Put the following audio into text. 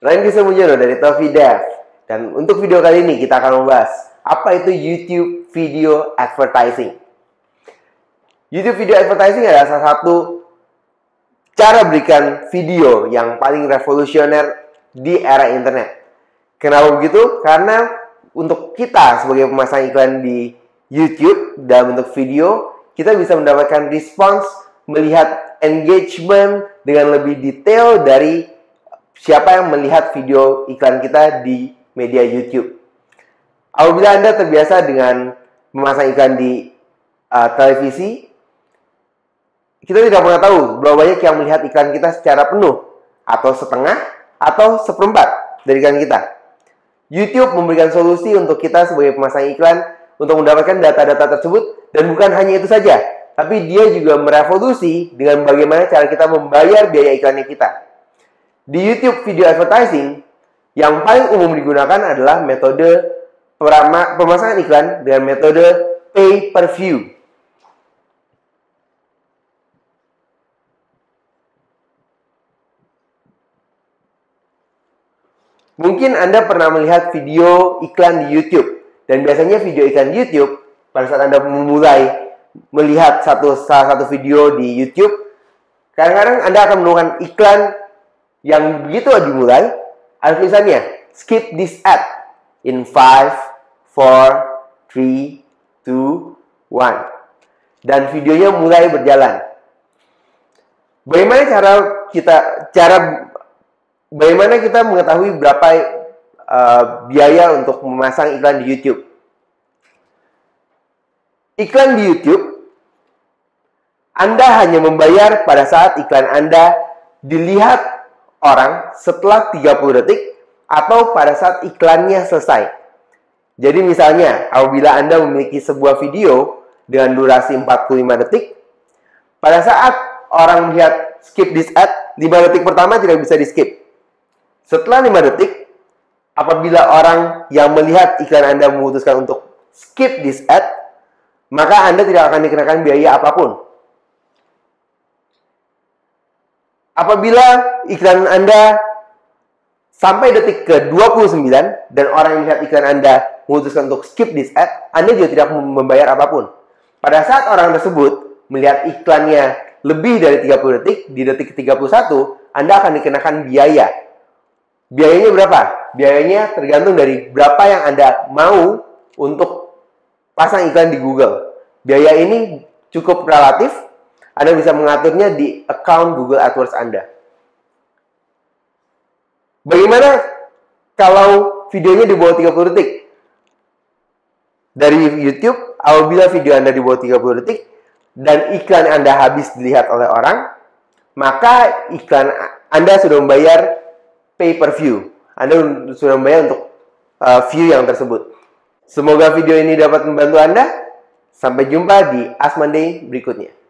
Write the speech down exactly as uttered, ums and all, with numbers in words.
Randy Semujono dari Tofi Dev. Dan untuk video kali ini kita akan membahas apa itu YouTube Video Advertising. YouTube Video Advertising adalah salah satu cara berikan video yang paling revolusioner di era internet. Kenapa begitu? Karena untuk kita sebagai pemasang iklan di YouTube dalam bentuk video, kita bisa mendapatkan respons, melihat engagement dengan lebih detail dari siapa yang melihat video iklan kita di media YouTube. Apabila Anda terbiasa dengan memasang iklan di uh, televisi, kita tidak pernah tahu berapa banyak yang melihat iklan kita secara penuh, atau setengah, atau seperempat dari iklan kita. YouTube memberikan solusi untuk kita sebagai pemasang iklan untuk mendapatkan data-data tersebut, dan bukan hanya itu saja, tapi dia juga merevolusi dengan bagaimana cara kita membayar biaya iklannya kita. Di YouTube Video Advertising, yang paling umum digunakan adalah metode pemasangan iklan dengan metode pay per view. Mungkin Anda pernah melihat video iklan di YouTube, dan biasanya video iklan di YouTube, pada saat Anda memulai melihat satu, salah satu video di YouTube, kadang-kadang Anda akan menemukan iklan yang begitu dimulai, ada tulisannya, skip this ad in five, four, three, two, one. Dan videonya mulai berjalan. Bagaimana cara kita, cara Bagaimana kita mengetahui berapa uh, biaya untuk memasang iklan di YouTube? Iklan di YouTube, Anda hanya membayar pada saat iklan Anda dilihat orang setelah tiga puluh detik atau pada saat iklannya selesai. Jadi misalnya, apabila Anda memiliki sebuah video dengan durasi empat puluh lima detik, pada saat orang melihat skip this ad, lima detik pertama tidak bisa di-skip. Setelah lima detik, apabila orang yang melihat iklan Anda memutuskan untuk skip this ad, maka Anda tidak akan dikenakan biaya apapun. Apabila iklan Anda sampai detik ke dua puluh sembilan dan orang yang melihat iklan Anda memutuskan untuk skip this ad, Anda juga tidak membayar apapun. Pada saat orang tersebut melihat iklannya lebih dari tiga puluh detik, di detik ke tiga puluh satu, Anda akan dikenakan biaya. Biayanya berapa? Biayanya tergantung dari berapa yang Anda mau untuk pasang iklan di Google. Biaya ini cukup relatif. Anda bisa mengaturnya di account Google AdWords Anda. Bagaimana kalau videonya di bawah tiga puluh detik? Dari YouTube, apabila video Anda di bawah tiga puluh detik dan iklan Anda habis dilihat oleh orang, maka iklan Anda sudah membayar pay per view. Anda sudah membayar untuk uh, view yang tersebut. Semoga video ini dapat membantu Anda. Sampai jumpa di Ask Monday berikutnya.